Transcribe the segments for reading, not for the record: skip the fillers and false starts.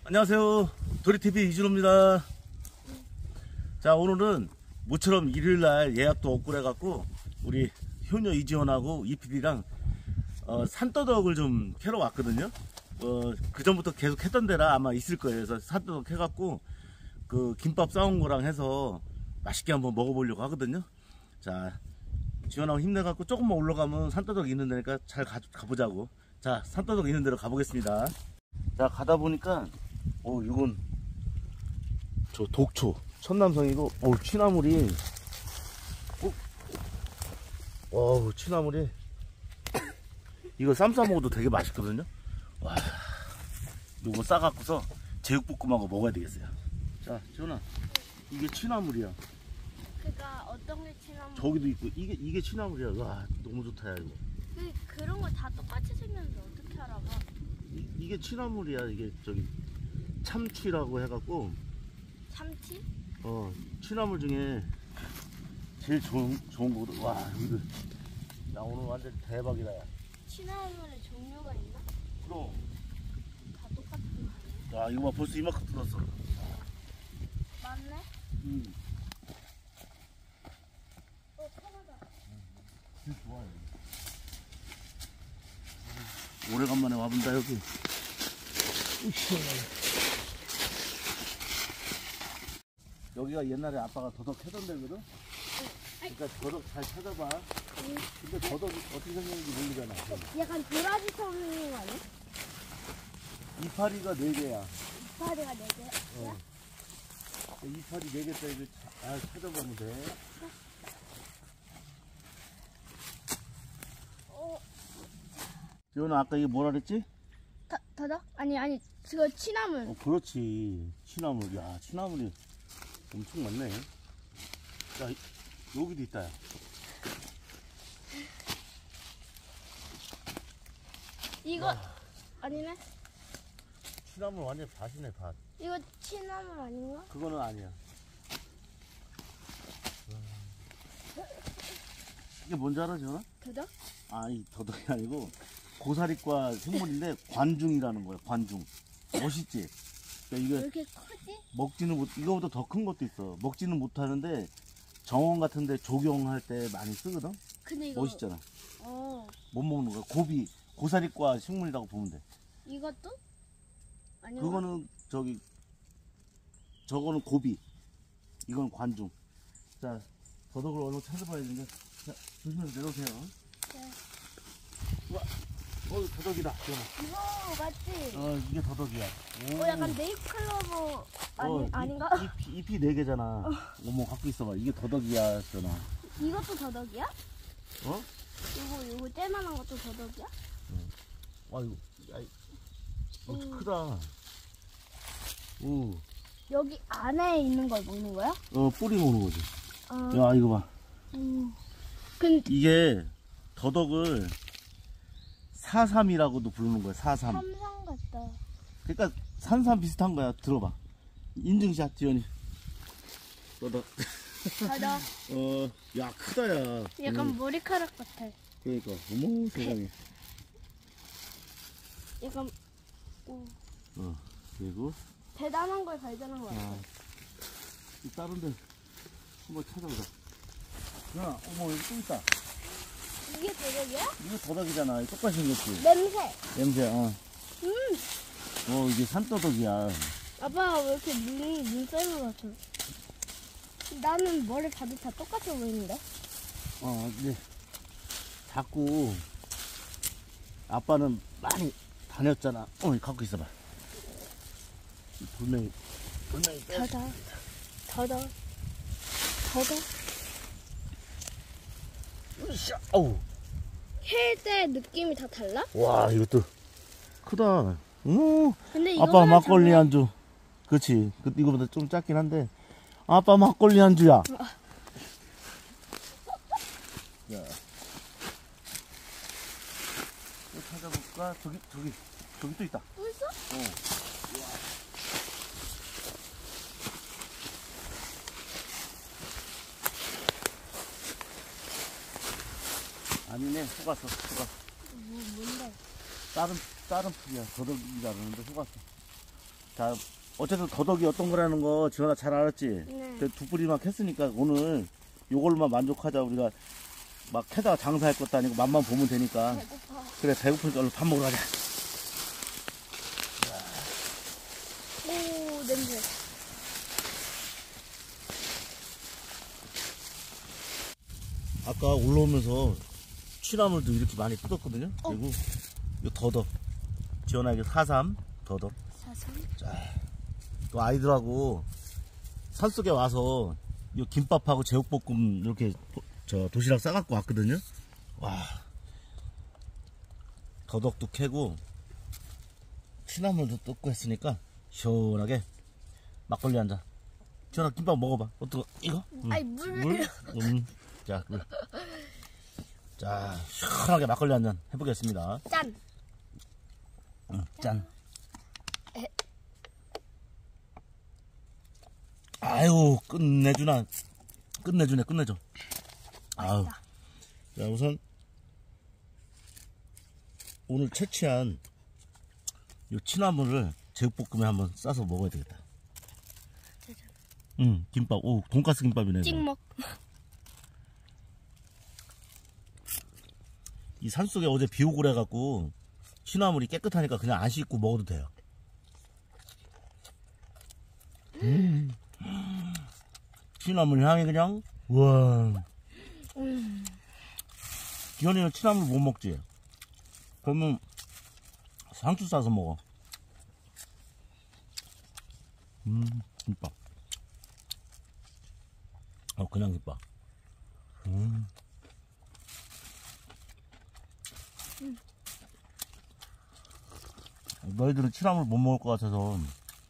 안녕하세요. 도리TV 이준호입니다. 자, 오늘은 모처럼 일요일날 예약도 없고 그래갖고 우리 효녀 이지원하고 이PD랑 산더덕을 좀 캐러 왔거든요. 그 전부터 계속 했던 데라 아마 있을 거예요. 그래서 산더덕 해갖고 그 김밥 싸운 거랑 해서 맛있게 한번 먹어보려고 하거든요. 자, 지원하고 힘내갖고 조금만 올라가면 산더덕 있는 데니까 잘 가보자고. 자, 산더덕 있는 데로 가보겠습니다. 자, 가다 보니까 이건 저 독초 천남성이고 취나물이 취나물이 이거 쌈 싸 먹어도 되게 맛있거든요. 와, 요거 싸갖고서 제육볶음하고 먹어야 되겠어요. 자, 지원아, 이게 취나물이야. 그니까 어떤 게 취나물? 저기도 있고 이게 취나물이야. 와, 너무 좋다 야 이거. 그런 거 다 똑같이 생겼는데 어떻게 알아봐? 이게 취나물이야. 이게 저기 참취라고 해갖고. 참치? 취나물 중에 제일 좋은 거거든. 와, 이거 야 오늘 완전 대박이다 야. 취나물에 종류가 있나? 그럼 다 똑같은 거. 야, 이거 봐, 벌써 이만큼 뜯었어. 맞네? 편하다. 진짜 좋아요. 오래간만에 와본다 여기. 여기가 옛날에 아빠가 더덕 캐던 데거든? 그러니까 더덕 잘 찾아봐. 근데 더덕이 어떻게 생겼는지 모르잖아. 약간 도라지 처럼 생긴 거 아니야? 이파리가 4개야. 이파리가 4개? 이파리 4개짜리를 잘 찾아보면 돼. 지원아, 아까 이게 뭐라 그랬지? 더덕? 아니 그거 취나물. 그렇지. 취나물. 야, 취나물이 엄청 많네. 야, 여기도 있다. 야. 이거 아니네? 취나물 완전 밭이네, 밭. 이거 취나물 아닌가? 그거는 아니야. 이게 뭔지 알아, 지원아? 더덕? 아니, 더덕이 아니고 고사리과 생물인데 관중이라는 거야. 관중. 멋있지? 그러니까 왜 이게 이렇게 크지? 먹지는 못, 이거보다 더 큰 것도 있어. 먹지는 못하는데 정원 같은데 조경할 때 많이 쓰거든. 근데 이거 멋있잖아. 못 먹는 거야. 고사리과 식물이라고 보면 돼. 이것도? 아닌가? 그거는 저거는 고비. 이건 관중. 자, 더덕을 얼른 찾아봐야 되는데. 자, 조심해서 내려오세요. 네. 우와, 더덕이다. 이거 맞지? 이게 더덕이야. 약간 네잎클로버 아닌가? 잎이 4개잖아. 어머, 갖고 있어봐. 이게 더덕이야, 전아. 이것도 더덕이야? 어? 요거 짤만한 것도 더덕이야? 아이고, 이거 크다. 오. 여기 안에 있는 걸 먹는 거야? 뿌리 먹는 거지. 야, 이거 봐. 근데 이게 더덕을 사삼이라고도 부르는 거야. 사삼. 삼상 같다. 그러니까 산삼 비슷한 거야. 들어봐. 인증샷 지연이. 더덕. 더덕. 야, 크다 야. 약간 머리카락 같아. 그러니까. 어머, 세상에. 약간 그리고 대단한 걸 발견한 것 같아. 이 다른 데 한번 찾아보자. 야, 어머, 여기 또 있다. 이게 더덕이야? 이거 더덕이잖아. 똑같이 생겼지. 냄새. 이게 산더덕이야. 아빠가 왜 이렇게 눈썰미 같아? 나는 머리 봐도 다 똑같아 보이는데? 근데 자꾸 아빠는 많이 다녔잖아. 갖고 있어봐. 분명히 더덕. 으쌰. 어우. 캘때 느낌이 다 달라? 와, 이것도 크다. 근데 아빠 막걸리 안주. 그렇지. 이거보다 좀 작긴 한데. 아빠 막걸리 안주야. 야. 또 찾아볼까? 저기 또 있다. 또 있어? 아니네, 속았어. 뭔데? 다른 풀이야. 더덕이라 그러는데 속았어. 자, 어쨌든 더덕이 어떤 거라는 거 지원아 잘 알았지? 네. 그 두 뿌리만 캤으니까 오늘 요걸로만 만족하자. 우리가 막 캐다가 장사할 것도 아니고 맛만 보면 되니까. 배고파. 그래, 배고프니까 얼른 밥 먹으러 가자. 오, 냄새. 아까 올라오면서 취나물도 이렇게 많이 뜯었거든요. 그리고 요 더덕. 지원아 이게 4.3 더덕. 사선. 또 아이들하고 산속에 와서 이 김밥하고 제육볶음 이렇게 도시락 싸갖고 왔거든요. 와, 더덕도 캐고 취나물도 뜯고 했으니까 시원하게 막걸리 한 잔. 지원아 김밥 먹어봐. 어떡해 이거? 아니, 물. 물? 자, 물. 자, 시원하게 막걸리 한 잔 해보겠습니다. 짠. 짠. 아유, 끝내주네. 끝내줘. 아유. 자, 우선, 오늘 채취한 요 취나물을 제육볶음에 한번 싸서 먹어야 되겠다. 김밥. 오, 돈가스 김밥이네. 이거. 찍먹. 이 산속에 어제 비 오고 그래갖고, 취나물이 깨끗하니까 그냥 안 씻고 먹어도 돼요. 취나물 향이 그냥, 우와. 기현이는 취나물 못 먹지? 그러면 상추 싸서 먹어. 김밥. 그냥 김밥. 너희들은 취나물 못 먹을 것 같아서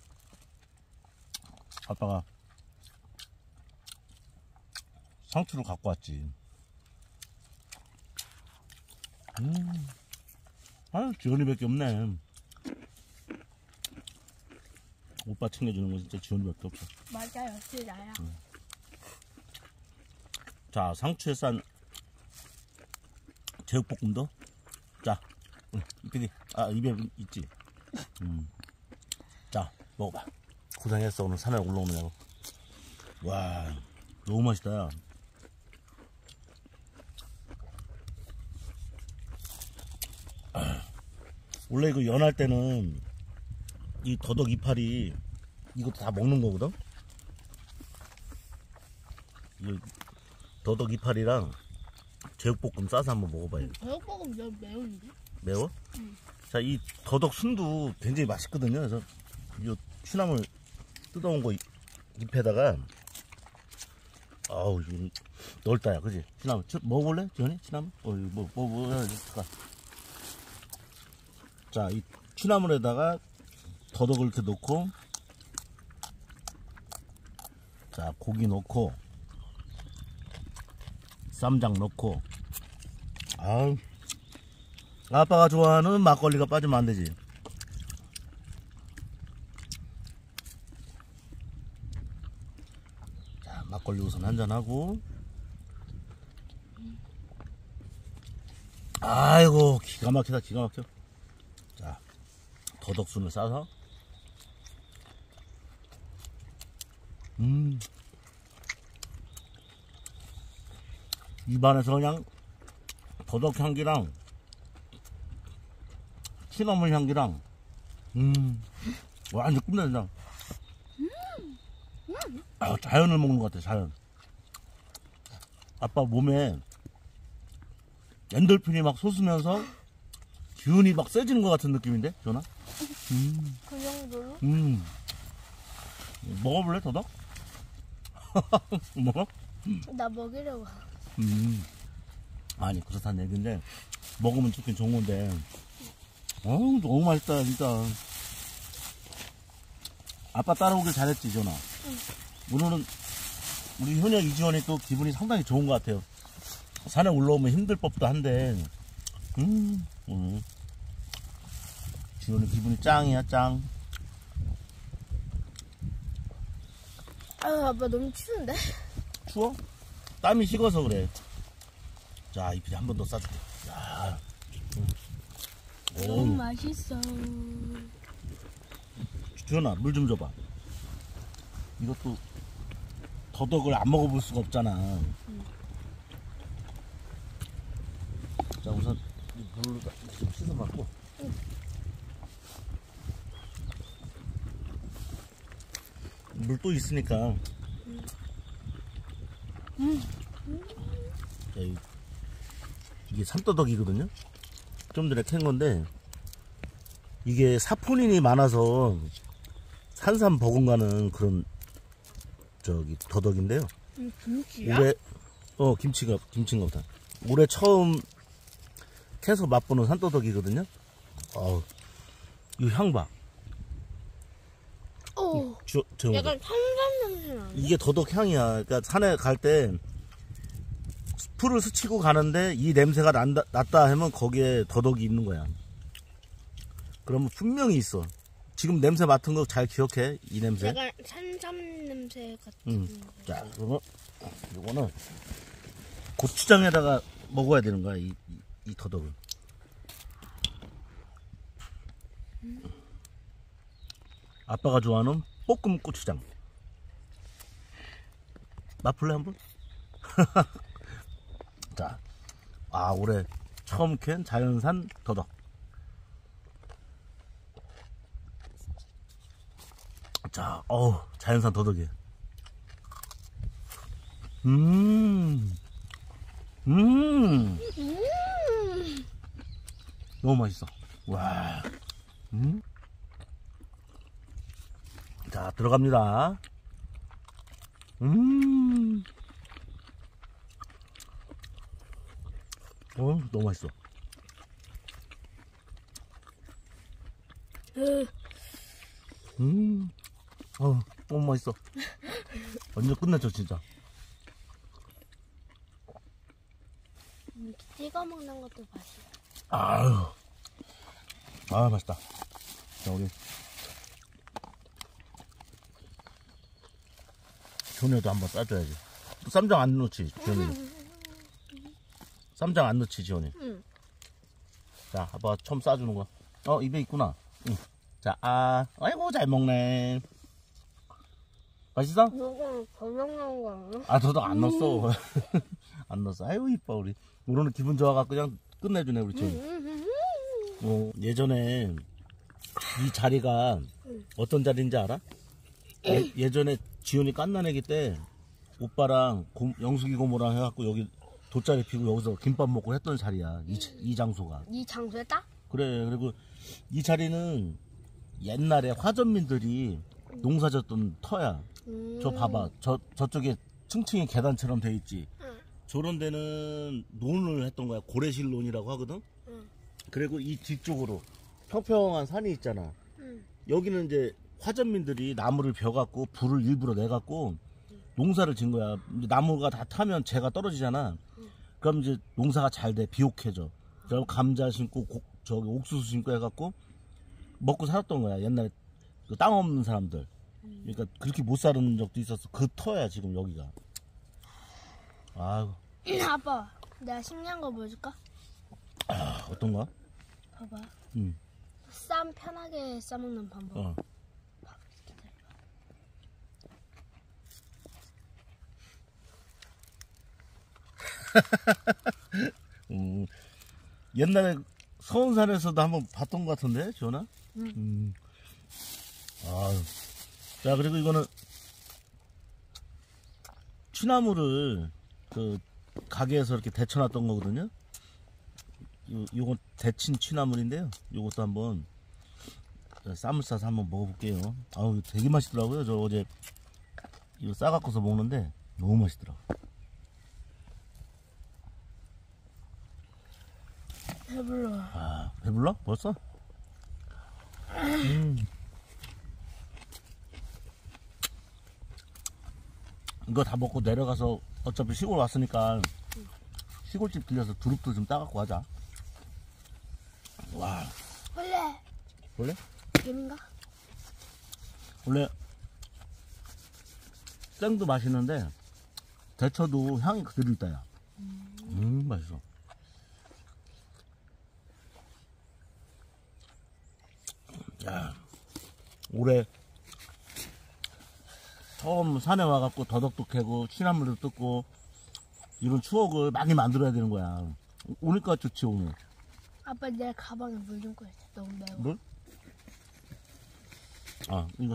아빠가 상추를 갖고 왔지. 아유, 지원이밖에 없네. 오빠 챙겨주는 건 진짜 지원이밖에 없어. 맞아요, 진짜 나야. 자, 상추에 싼 제육볶음도. 자, 이쁘디. 입에 있지. 자, 먹어봐. 고생했어, 오늘 산에 올라오느냐고. 와, 너무 맛있다. 야. 원래 이거 연할 때는 이 더덕 이파리 이것도 다 먹는 거거든. 이 더덕 이파리랑 제육볶음 싸서 한번 먹어봐요. 제육볶음 너무 매운데? 매워? 자, 이 더덕 순도 굉장히 맛있거든요. 그래서 이 취나물 뜯어온 거 잎에다가 아우 이거 넓다야, 그지? 취나물 먹어볼래? 지현이? 취나물? 뭐 해야 될까? 자, 이 취나물에다가 더덕을 이렇게 넣고, 자, 고기 넣고, 쌈장 넣고, 아우, 아빠가 좋아하는 막걸리가 빠지면 안 되지. 자, 막걸리 우선 한잔하고, 아이고, 기가 막히다, 기가 막혀. 자, 더덕순을 싸서, 입안에서 그냥 더덕 향기랑 취나물 향기랑 완전 끝내준다. 자연을 먹는 것 같아, 자연. 아빠 몸에 엔돌핀이 막 솟으면서 기운이 막 세지는 것 같은 느낌인데, 전화? 그 정도로? 먹어볼래, 더덕? 먹어? 나 먹이려고. 아니, 그렇다는 얘기인데, 먹으면 좋긴 좋은 건데, 너무 맛있다, 진짜. 아빠 따라오길 잘했지, 전화? 오늘은 우리 효녀 이지원이 또 기분이 상당히 좋은 것 같아요. 산에 올라오면 힘들 법도 한데, 지원이 기분이 짱이야, 짱. 아유, 아빠 너무 추운데? 추워? 땀이 식어서 그래. 자, 이필이 한 번 더 싸줄게. 자, 너무 맛있어. 주연아, 물 좀 줘봐. 이것도 더덕을 안 먹어볼 수가 없잖아. 자, 우선 이 물로 좀 씻어갖고. 물 또 있으니까. 자, 이게 산더덕이거든요. 좀 전에 캔 건데 이게 사포닌이 많아서 산삼 버금가는 그런 저기 더덕인데요. 김치야? 올해 김치인가 보다. 올해 처음 캐서 맛보는 산더덕이거든요. 이 향 봐. 오, 저 약간 탄산 냄새 나네. 이게 더덕 향이야. 그러니까 산에 갈 때 풀을 스치고 가는데 이 냄새가 났다 하면 거기에 더덕이 있는 거야. 그러면 분명히 있어. 지금 냄새 맡은 거 잘 기억해. 이 냄새. 약간 산삼 냄새 같은. 자, 그러면 이거는 고추장에다가 먹어야 되는 거야. 이 더덕을. 아빠가 좋아하는 볶음 고추장. 맛볼래 한번? 자, 올해 처음 캔 자연산 더덕. 자, 자연산 더덕이에요. 너무 맛있어. 와. 자, 들어갑니다. 너무 맛있어. 너무 맛있어. 완전 끝냈죠, 진짜. 찍어 먹는 것도 맛있어. 맛있다. 자, 우리 조녀도 한번 싸줘야지. 쌈장 안 넣지, 지원이. 쌈장 안 넣지, 지원이. 자, 아빠 처음 싸주는 거. 입에 있구나. 자, 아이고, 잘 먹네. 맛있어? 이거 더덕 넣은 거 아니야? 더덕 안 넣었어. 안 넣었어. 아이고, 이뻐, 우리. 우리는 기분 좋아갖고 그냥 끝내주네, 우리 지원이. 예전에 이 자리가 어떤 자리인지 알아? 예전에 지훈이 깐난애기 때 오빠랑 영숙이 고모랑 해갖고 여기 돗자리 피고 여기서 김밥 먹고 했던 자리야. 이 장소가. 이 장소에다? 그래. 그리고 이 자리는 옛날에 화전민들이 농사졌던 터야. 저 봐봐. 저쪽에 층층이 계단처럼 돼 있지. 저런 데는 논을 했던 거야. 고래실논이라고 하거든. 그리고 이 뒤쪽으로 평평한 산이 있잖아. 여기는 이제 화전민들이 나무를 베어갖고 불을 일부러 내갖고 농사를 진 거야. 이제 나무가 다 타면 재가 떨어지잖아. 그럼 이제 농사가 잘 돼. 비옥해져. 그럼 감자 심고 저기 옥수수 심고 해갖고 먹고 살았던 거야. 옛날에 그 땅 없는 사람들. 그러니까 그렇게 못 사는 적도 있었어. 그 터야 지금 여기가. 아유. 아빠, 내가 신기한 거 보여줄까? 어떤 거야? 봐봐. 응. 쌈 편하게 싸먹는 방법. 옛날에 서운산에서도 한번 봤던 것 같은데, 지원아? 자, 그리고 이거는 취나물을 그 가게에서 이렇게 데쳐놨던 거거든요. 요건 데친 취나물인데요. 요것도 한번 쌈을 싸서 한번 먹어볼게요. 이거 되게 맛있더라고요. 저 어제 이거 싸갖고서 먹는데 너무 맛있더라고요. 배불러. 배불러? 벌써? 이거 다 먹고 내려가서 어차피 시골 왔으니까 시골집 들려서 두릅도 좀 따갖고 가자. 와. 원래? 개인가? 원래 생도 맛있는데 데쳐도 향이 그대로 있다, 야. 맛있어. 야, 올해 처음 산에 와갖고 더덕도 캐고 취나물도 뜯고 이런 추억을 많이 만들어야 되는 거야. 오니까 좋지 오늘. 아빠 내 가방에 물 좀 꺼야지. 너무 매워. 뭘? 아 이거.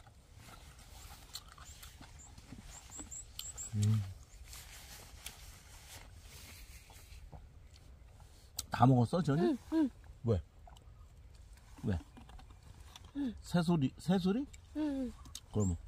다 먹었어 전이? 응. 왜? 왜? 새소리? 응. 그러면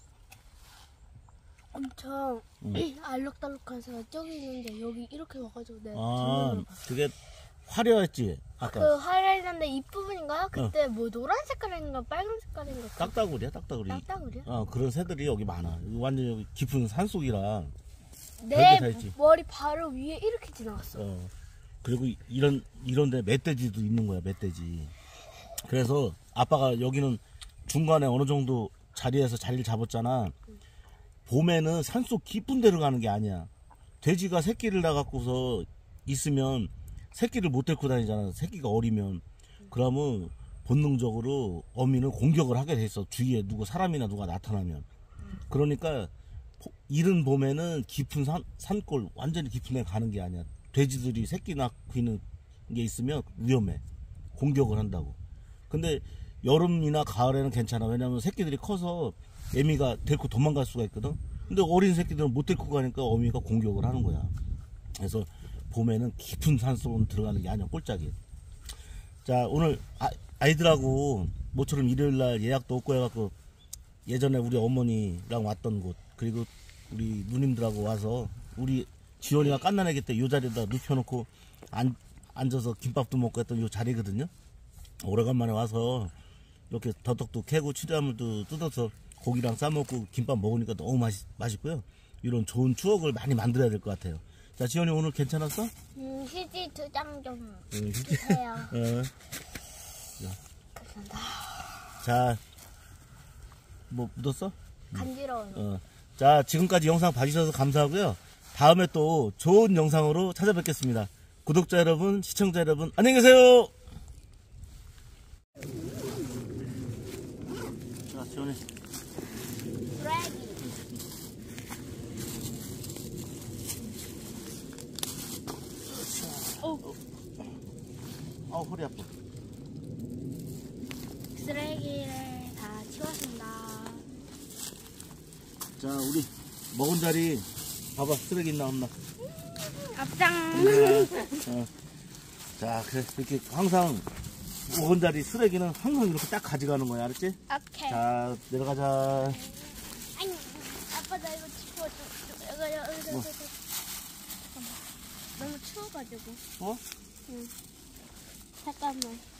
엄청 응. 알록달록한 새가 저기 있는데 여기 이렇게 와가지고 내가 아 뒷면으로 봤어. 그게 화려했지 아까. 그 화려했는데 잎부분인가? 그때 뭐 노란 색깔인가 빨간 색깔인가? 딱따구리야 딱따구리. 딱딱우리야? 그런 새들이 여기 많아. 여기 완전 여기 깊은 산속이라. 내 별게 다 있지. 머리 바로 위에 이렇게 지나갔어. 그리고 이런데 멧돼지도 있는 거야 멧돼지. 그래서 아빠가 여기는 중간에 어느 정도 자리에서 자리를 잡았잖아. 봄에는 산속 깊은 데로 가는 게 아니야. 돼지가 새끼를 낳아갖고서 있으면 새끼를 못 데리고 다니잖아. 새끼가 어리면. 그러면 본능적으로 어미는 공격을 하게 돼 있어. 주위에 사람이나 누가 나타나면. 그러니까 이른 봄에는 깊은 산골 완전히 깊은 데 가는 게 아니야. 돼지들이 새끼 낳고 있는 게 있으면 위험해. 공격을 한다고. 근데 여름이나 가을에는 괜찮아. 왜냐면 새끼들이 커서 애미가 데리고 도망갈 수가 있거든. 근데 어린 새끼들은 못 데리고 가니까 어미가 공격을 하는 거야. 그래서 봄에는 깊은 산속으로 들어가는 게 아니야. 꼴짝이. 자 오늘 아이들하고 모처럼 일요일날 예약도 없고 해갖고 예전에 우리 어머니랑 왔던 곳 그리고 우리 누님들하고 와서 우리 지원이가 깐난애기 때 이 자리에다 눕혀놓고 앉아서 김밥도 먹고 했던 이 자리거든요. 오래간만에 와서 이렇게 더덕도 캐고 취나물도 뜯어서 고기랑 싸먹고 김밥 먹으니까 너무 맛있고요. 이런 좋은 추억을 많이 만들어야 될 것 같아요. 자 지원이 오늘 괜찮았어? 휴지 2장 좀 휴지. 주세요. 감사합니다. 자, 뭐 묻었어? 간지러워요. 자, 지금까지 영상 봐주셔서 감사하고요. 다음에 또 좋은 영상으로 찾아뵙겠습니다. 구독자 여러분, 시청자 여러분, 안녕히 계세요! 자, 지원이. 쓰레기. 허리 아파. 쓰레기를 다 치웠습니다. 자, 우리 먹은 자리 봐봐. 쓰레기 있나 없나? 앞장. 자, 그래. 이렇게 항상 먹은 자리 쓰레기는 항상 이렇게 딱 가져가는 거야. 알았지? 오케이. 자, 내려가자. 아니, 아빠 나 이거 치워줘. 이거. 잠깐만. 너무 추워가지고. 어? 응. 잠깐만.